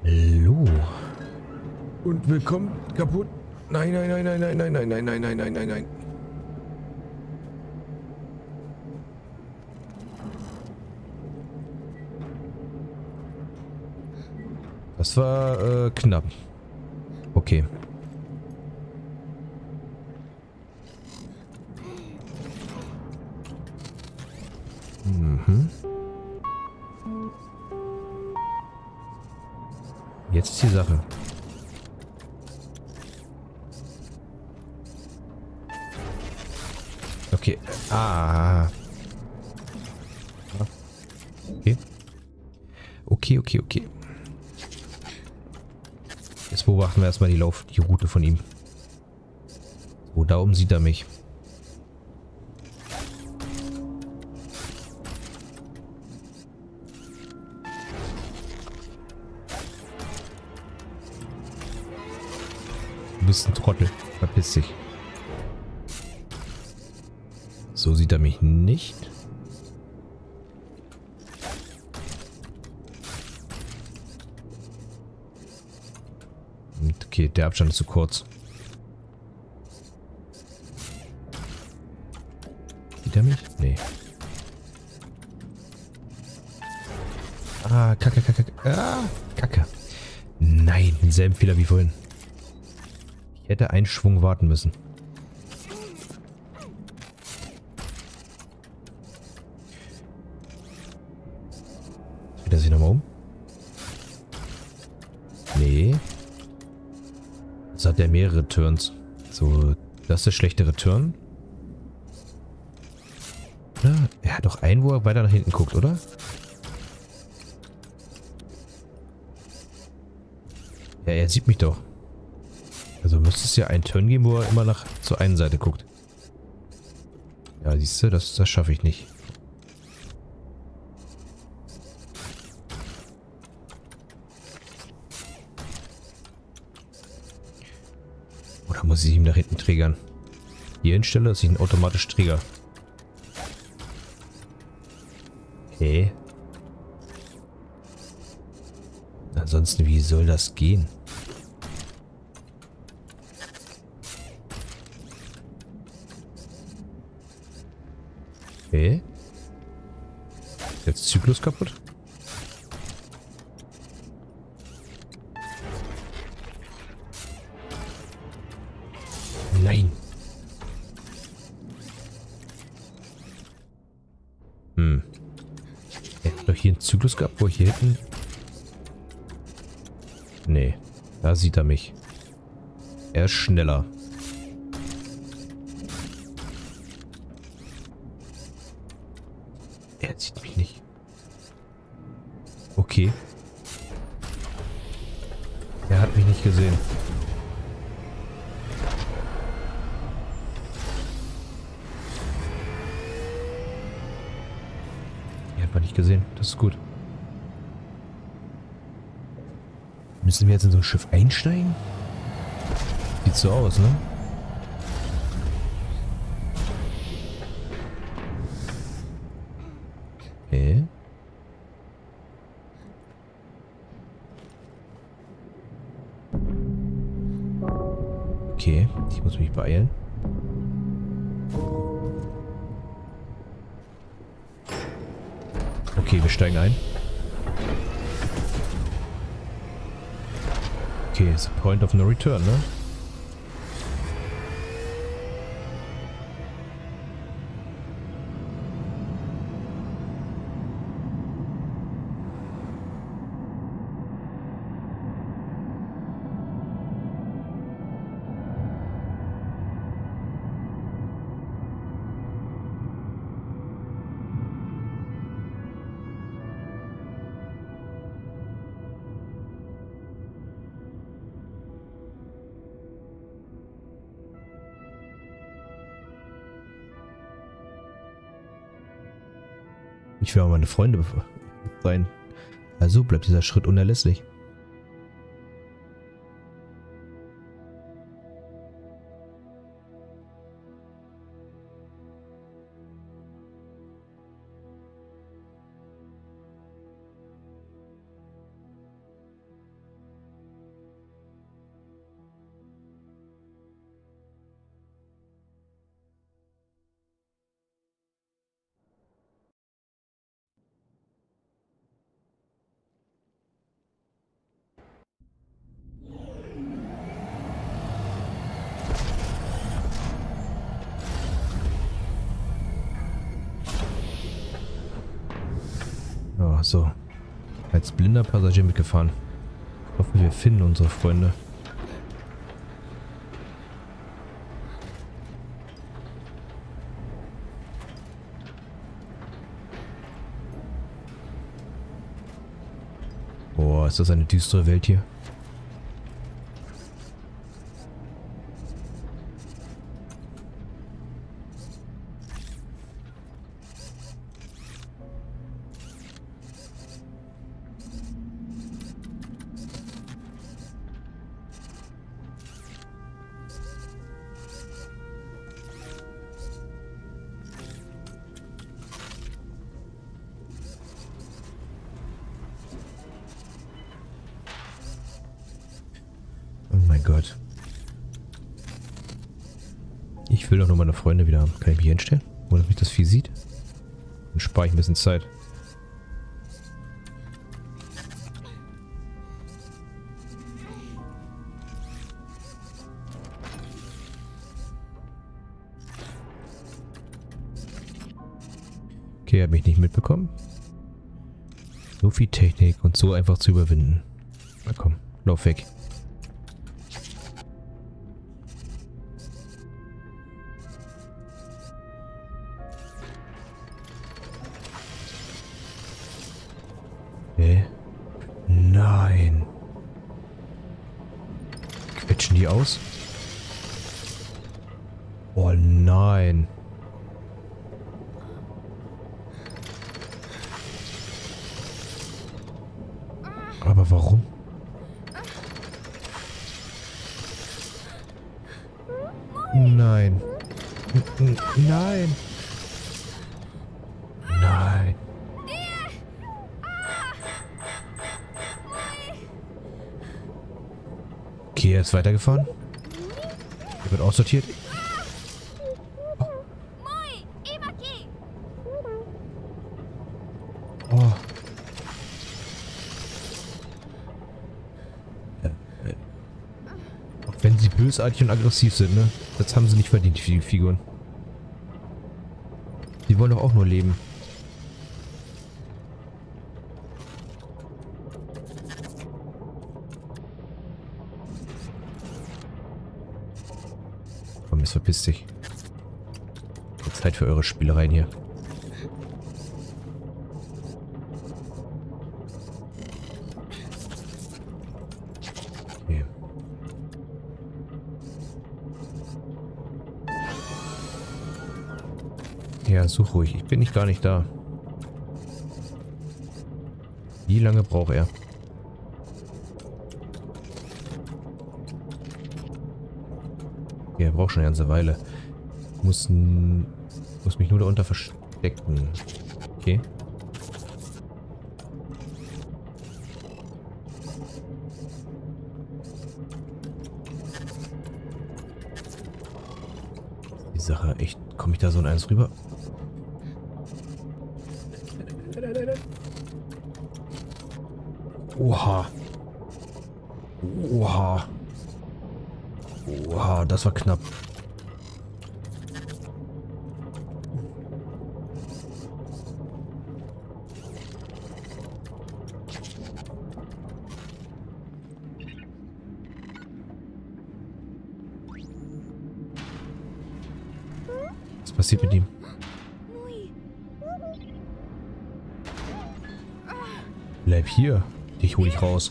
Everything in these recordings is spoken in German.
Hallo. Und willkommen kaputt. Nein, nein, nein, nein, nein, nein, nein, nein, nein, nein, nein, nein, nein. Das war knapp. Okay. Mhm. Jetzt ist die Sache. Okay. Ah. Okay. Okay, okay, okay. Jetzt beobachten wir erstmal die Route von ihm. So, da oben sieht er mich. Du bist ein Trottel. Verpiss dich. So sieht er mich nicht. Okay, der Abstand ist zu kurz. Sieht er mich? Nee. Ah, Kacke, Kacke, Kacke. Ah, Kacke. Nein, denselben Fehler wie vorhin. Ich hätte einen Schwung warten müssen. Dreht er sich nochmal um? Nee. Jetzt hat er mehrere Turns. So, das ist der schlechtere Turn. Oder? Er hat doch einen, wo er weiter nach hinten guckt, oder? Ja, er sieht mich doch. Also müsste es ja einen Turn geben, wo er immer nach zur einen Seite guckt. Ja, siehst du, das schaffe ich nicht. Oder muss ich ihn nach hinten triggern? Hier hinstelle, dass ich ihn automatisch trigger. Okay. Ansonsten, wie soll das gehen? Okay. Jetzt Zyklus kaputt? Nein. Er hat doch hier einen Zyklus gehabt, wo ich hier hinten... Nee. Da sieht er mich. Er ist schneller. Er sieht mich nicht. Okay. Er hat mich nicht gesehen. Er hat mich nicht gesehen. Das ist gut. Müssen wir jetzt in so ein Schiff einsteigen? Sieht so aus, ne? Okay. Okay, ich muss mich beeilen. Okay, wir steigen ein. Okay, ist a point of no return, ne? Ich will auch meine Freunde sein. Also bleibt dieser Schritt unerlässlich. so als blinder Passagier mitgefahren. Ich hoffe, wir finden unsere Freunde. Boah, ist das eine düstere Welt hier. Oh mein Gott. Ich will doch nur meine Freunde wieder haben. Kann ich mich hinstellen? Ohne dass mich das Vieh sieht? Dann spare ich ein bisschen Zeit. Okay, er hat mich nicht mitbekommen. So viel Technik und so einfach zu überwinden. Na komm, lauf weg. Nein. Quetschen die aus? Oh nein. Aber warum? Nein. Nein. Nein. Okay, er ist weitergefahren. Er wird aussortiert. Oh. Auch wenn sie bösartig und aggressiv sind, ne? Das haben sie nicht verdient, die Figuren. Die wollen doch auch nur leben. Komm, jetzt verpiss dich. Jetzt Zeit für eure Spielereien hier. Okay. Ja, such ruhig. Ich bin nicht gar nicht da. Wie lange braucht er? Ja, er braucht schon eine ganze Weile. Muss mich nur darunter verstecken. Okay. Die Sache, echt, komme ich da so in eins rüber? Oha. Oha. Oha, das war knapp. Was passiert mit ihm? Bleib hier. Ich hol dich raus.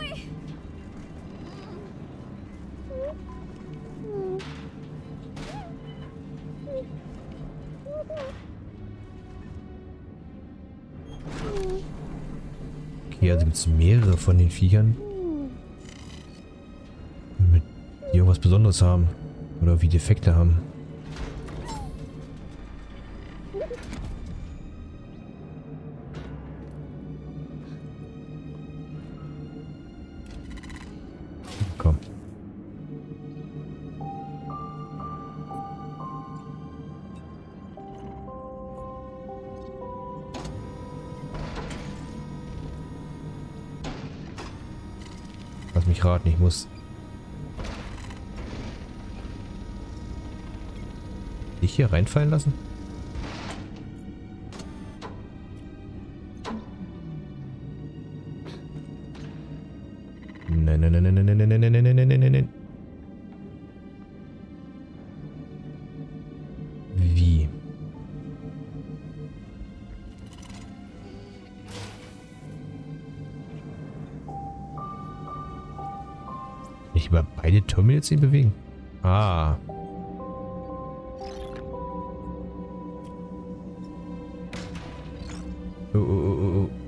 Okay, also gibt es mehrere von den Viechern, die irgendwas Besonderes haben. Oder wie Defekte haben. Komm. Lass mich raten, ich muss dich hier reinfallen lassen? Nein, nein, nein, nein, nein, nein, nein, nein, nein, nein, nein, nein, nein. Wie? Nicht über beide Terminals ihn bewegen? Ah. Oh, oh, oh, oh.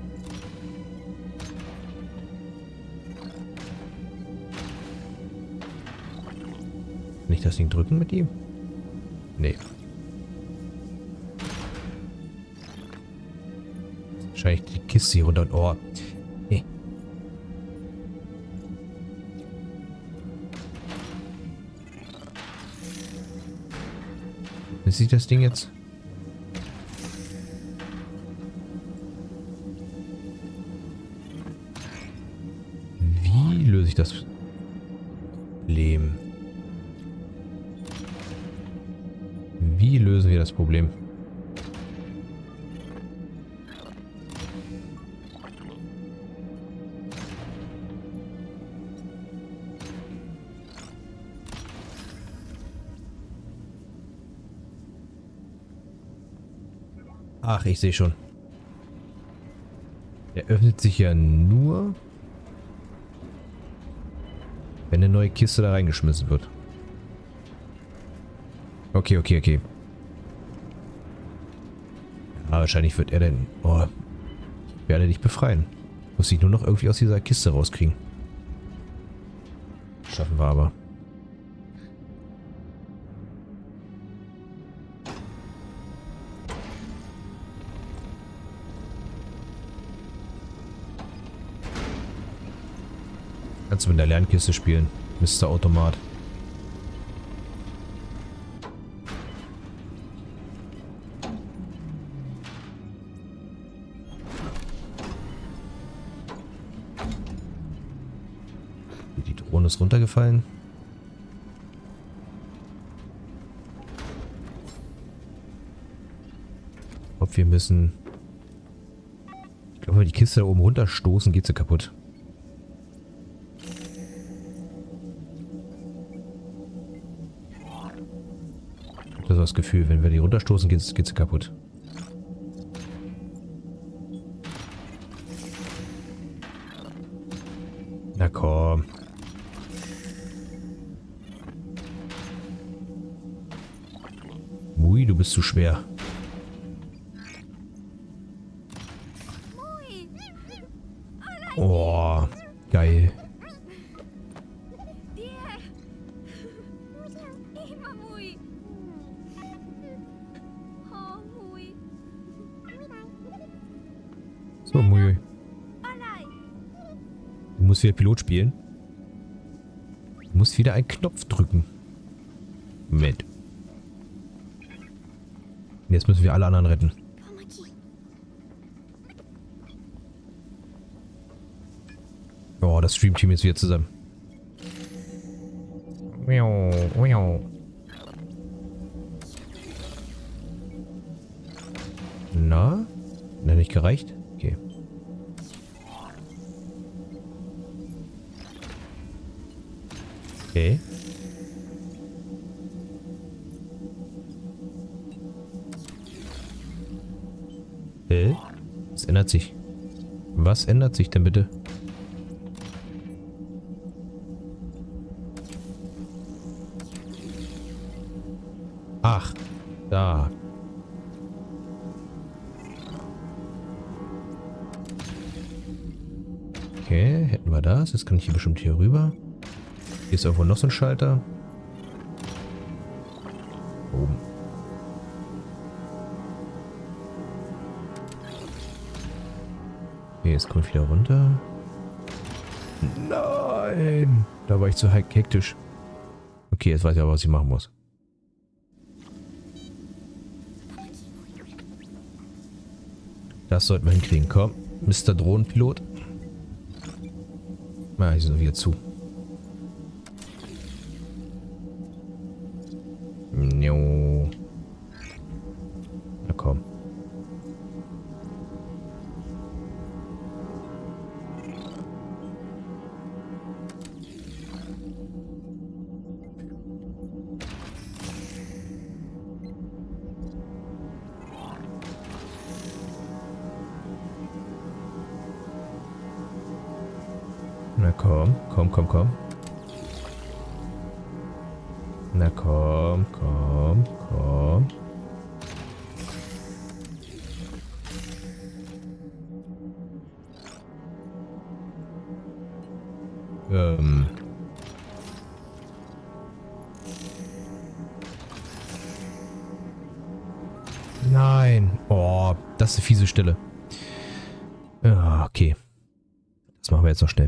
Kann ich das Ding drücken mit ihm? Nee. Wahrscheinlich die Kiste hier runter und oh. Nee. Wie sieht das Ding jetzt? Wie löse ich das Problem? Wie lösen wir das Problem? Ach, ich sehe schon. Er öffnet sich ja nur, wenn eine neue Kiste da reingeschmissen wird. Okay, okay, okay. Ja, wahrscheinlich wird er denn... Oh, ich werde dich befreien. Muss ich nur noch irgendwie aus dieser Kiste rauskriegen. Schaffen wir aber. Kannst du mit der Lernkiste spielen, Mr. Automat. Die Drohne ist runtergefallen. Ob wir müssen... Ich glaube, wenn wir die Kiste da oben runterstoßen, geht sie kaputt. Ich habe das Gefühl, wenn wir die runterstoßen, geht sie kaputt. Na komm. Mui, du bist zu schwer. Oh, geil. So, Mui. Du musst wieder Pilot spielen. Du musst wieder einen Knopf drücken. Moment. Jetzt müssen wir alle anderen retten. Oh, das Streamteam ist wieder zusammen. Na? Hat nicht gereicht? Okay. Okay. Was ändert sich? Was ändert sich denn bitte? Ach, da. Okay, hätten wir das. Jetzt kann ich hier bestimmt hier rüber. Hier ist irgendwo noch so ein Schalter. Oben. Okay, jetzt komme ich wieder runter. Nein! Da war ich zu hektisch. Okay, jetzt weiß ich aber, was ich machen muss. Das sollten wir hinkriegen. Komm, Mr. Drohnenpilot. Ah, hier sind wir wieder zu. No. Na komm. Na komm, komm, komm, komm. Na komm, komm, komm. Nein. Oh, das ist eine fiese Stelle. Ja, okay. Das machen wir jetzt noch schnell.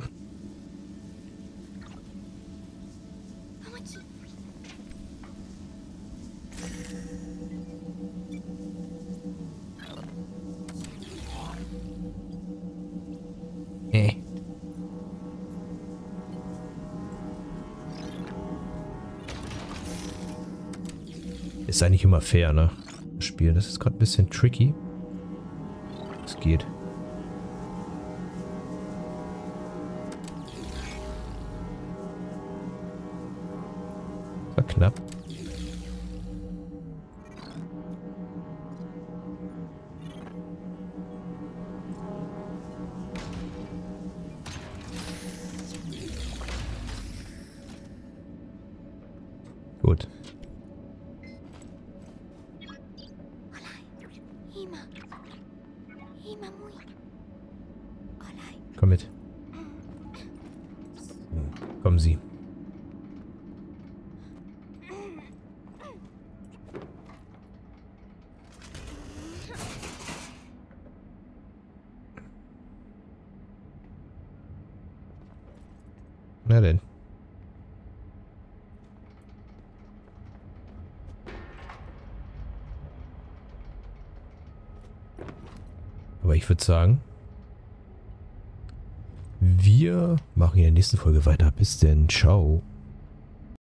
Ist eigentlich immer fair, ne? Das Spiel, das ist gerade ein bisschen tricky. Es geht. War knapp. Gut. Komm mit. Kommen Sie. Na denn. Aber ich würde sagen, wir machen in der nächsten Folge weiter. Bis denn. Ciao.